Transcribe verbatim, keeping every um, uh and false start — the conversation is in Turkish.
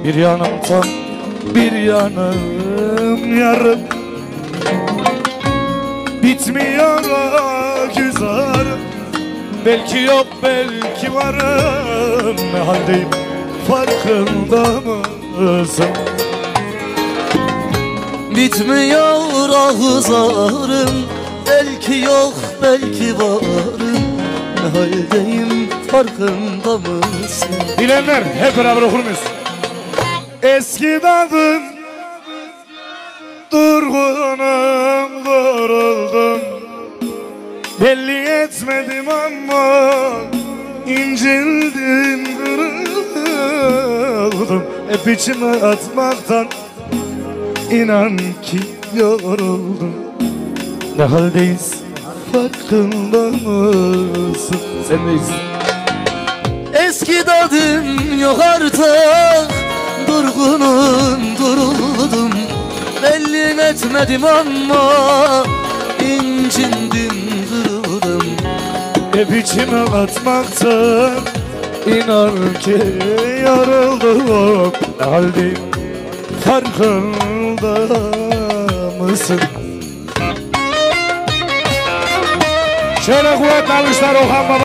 Bir yanım tam, bir yanım yarım. Bitmiyor o güzel. Belki yok, belki varım. Ne haldeyim farkında mısın? Bitmiyor ahızarım. Belki yok, belki varım. Ne haldeyim farkında mısın? Bilenler hep beraber okur muyuz? Eski dadın durgunum, duruldum. Belli etmedim ama incindim, kırıldım. Hep içime atmaktan inan ki yoruldum. Ne haldeyiz farkında mısın? Sendeyiz. Eski dadım yok artık, durgunum, duruldum. Belli etmedim ama incindim, kırıldım. Hep içime atmaktan inan ki yoruldum. Ne haldeyim farkında mısın? Şöyle kuvvetli almışlar Okan Baba.